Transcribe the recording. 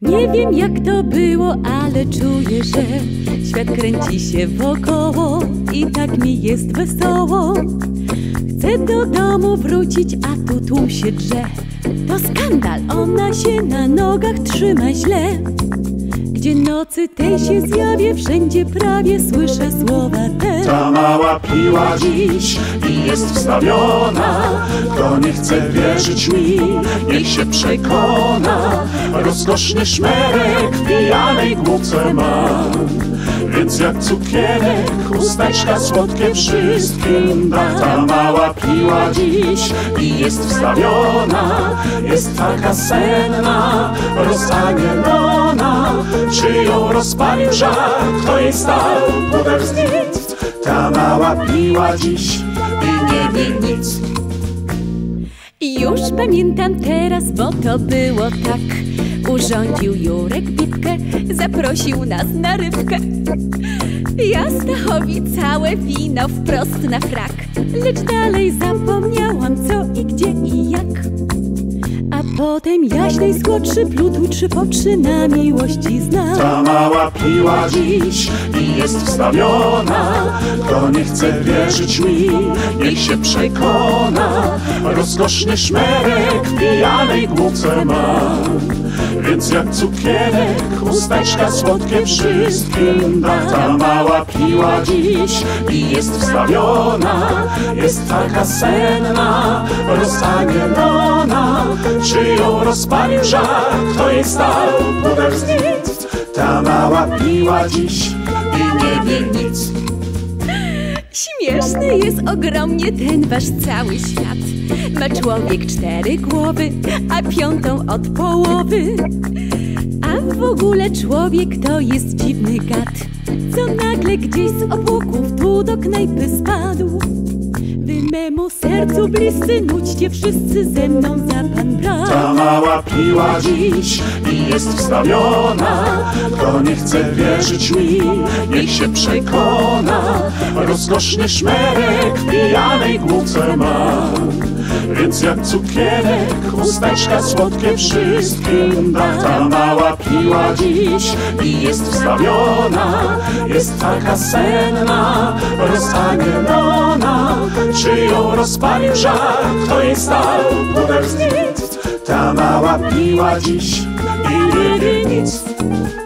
Nie wiem jak to było, ale czuję, że świat kręci się wokoło i tak mi jest wesoło. Chcę do domu wrócić, a tu tłum się drze. To skandal, ona się na nogach trzyma źle. Gdzie nocy tej się zjawię, wszędzie prawie słyszę słowa te. Ta mała piła dziś i jest wstawiona. Kto nie chce wierzyć mi, niech się przekona. Rozkoszny szmerek w pijanej główce mam. Więc jak cukierek, chusteczka słodkie wszystkim da. Ta mała piła dziś i jest wstawiona. Jest taka senna, rozanielona. Czy ją rozpalił żar, kto jej stał pudeł z nic? Ta mała piła dziś i nie wie nic. Już pamiętam teraz, bo to było tak. Urządził Jurek bibkę, zaprosił nas na rybkę. Ja Stachowi całe wino wprost na frak. Lecz dalej zapomniałam co i gdzie i jak. A potem Jaś najsłodszy plutł 3 po 3 na miłości znak. Ta mała piła dziś i jest wstawiona. Kto nie chce wierzyć mi, niech się przekona. Rozkoszny szmerek w pijanej główce mam. Więc jak cukierek, chusteczka słodkie wszystkim da. Ta mała piła dziś i jest wstawiona. Jest taka senna, rozanielona. Czy ją rozpalił żar, kto jej stał pudeł z nic? Ta mała piła dziś i nie wie nic. Śmieszny jest ogromnie ten wasz cały świat. Ma człowiek 4 głowy, a 5 od połowy. A w ogóle człowiek to jest dziwny gad, co nagle gdzieś z obłoków tu do knajpy spadł. Wy memu sercu bliscy, nudźcie wszyscy ze mną za pan brat. Ta mała piła dziś i jest wstawiona. Kto nie chce wierzyć mi, niech się przekona. Rozkoszny szmerek w pijanej główce mam. Więc jak cukierek, chusteczka słodkie wszystkim da. Ta mała piła dziś i jest wstawiona. Jest taka senna, rozanielona. Czy ją rozpalił żar, kto jej stał pudeł z nic? Ta mała piła dziś i nie wie nic.